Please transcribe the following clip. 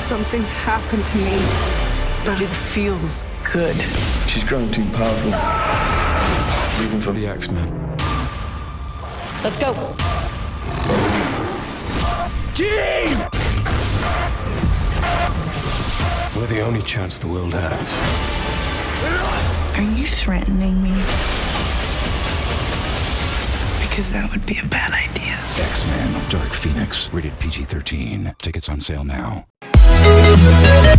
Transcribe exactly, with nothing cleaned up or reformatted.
Something's happened to me, but it feels good. She's grown too powerful, even for the X-Men. Let's go. Jean! We're the only chance the world has. Are you threatening me? Because that would be a bad idea. X-Men Dark Phoenix, rated P G thirteen. Tickets on sale now.